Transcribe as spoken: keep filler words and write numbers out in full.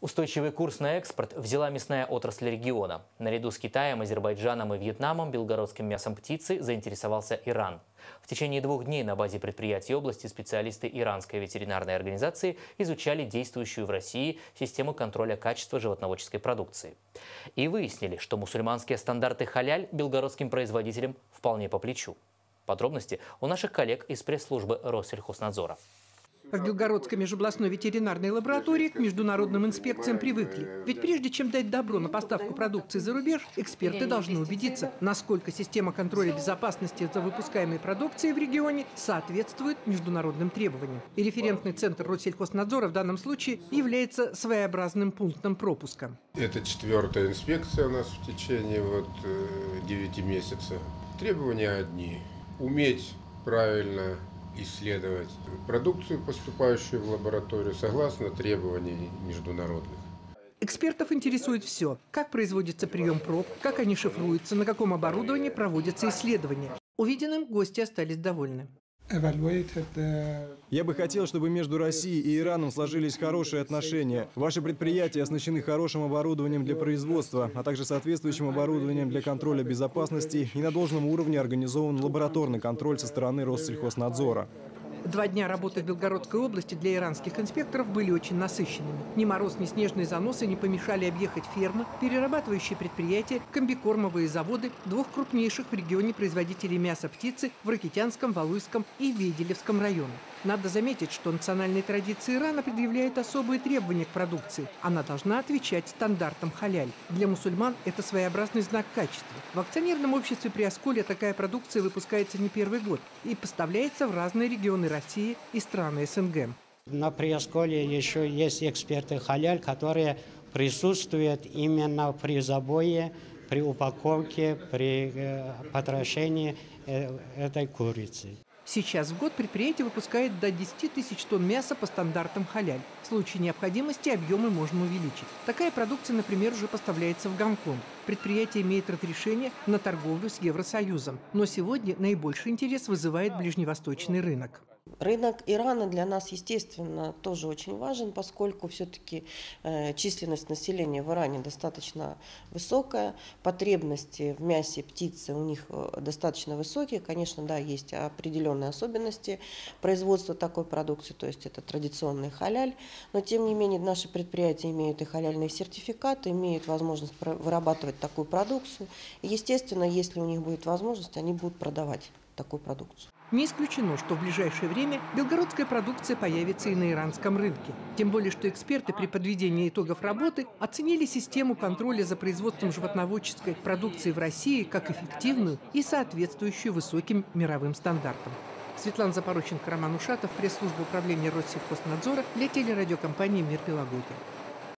Устойчивый курс на экспорт взяла мясная отрасль региона. Наряду с Китаем, Азербайджаном и Вьетнамом белгородским мясом птицы заинтересовался Иран. В течение двух дней на базе предприятий области специалисты Иранской ветеринарной организации изучали действующую в России систему контроля качества животноводческой продукции. И выяснили, что мусульманские стандарты халяль белгородским производителям вполне по плечу. Подробности у наших коллег из пресс-службы Россельхознадзора. В Белгородской межобластной ветеринарной лаборатории к международным инспекциям привыкли. Ведь прежде чем дать добро на поставку продукции за рубеж, эксперты должны убедиться, насколько система контроля безопасности за выпускаемой продукцией в регионе соответствует международным требованиям. И референтный центр Россельхознадзора в данном случае является своеобразным пунктом пропуска. Это четвертая инспекция у нас в течение вот, девяти месяцев. Требования одни. Уметь правильно исследовать продукцию, поступающую в лабораторию, согласно требований международных. Экспертов интересует все. Как производится прием проб, как они шифруются, на каком оборудовании проводятся исследования. Увиденным гости остались довольны. Я бы хотел, чтобы между Россией и Ираном сложились хорошие отношения. Ваши предприятия оснащены хорошим оборудованием для производства, а также соответствующим оборудованием для контроля безопасности, и на должном уровне организован лабораторный контроль со стороны Россельхознадзора. Два дня работы в Белгородской области для иранских инспекторов были очень насыщенными. Ни мороз, ни снежные заносы не помешали объехать фермы, перерабатывающие предприятия, комбикормовые заводы двух крупнейших в регионе производителей мяса птицы в Ракитянском, Валуйском и Веделевском районах. Надо заметить, что национальные традиции Ирана предъявляют особые требования к продукции. Она должна отвечать стандартам халяль. Для мусульман это своеобразный знак качества. В акционерном обществе Приосколья такая продукция выпускается не первый год и поставляется в разные регионы России и страны СНГ. На Приосколье еще есть эксперты халяль, которые присутствуют именно при забое, при упаковке, при э, потрошении э, этой курицы. Сейчас в год предприятие выпускает до десяти тысяч тонн мяса по стандартам халяль. В случае необходимости объемы можно увеличить. Такая продукция, например, уже поставляется в Гонконг. Предприятие имеет разрешение на торговлю с Евросоюзом. Но сегодня наибольший интерес вызывает ближневосточный рынок. Рынок Ирана для нас, естественно, тоже очень важен, поскольку все-таки э, численность населения в Иране достаточно высокая, потребности в мясе птицы у них достаточно высокие. Конечно, да, есть определенные особенности производства такой продукции, то есть это традиционный халяль, но тем не менее наши предприятия имеют и халяльные сертификаты, имеют возможность вырабатывать такую продукцию. И, естественно, если у них будет возможность, они будут продавать такую продукцию. Не исключено, что в ближайшее время белгородская продукция появится и на иранском рынке. Тем более, что эксперты при подведении итогов работы оценили систему контроля за производством животноводческой продукции в России как эффективную и соответствующую высоким мировым стандартам. Светлана Запорощенко, Роман Ушатов, пресс-служба управления Россельхознадзора для телерадиокомпании «Мир Белогорья».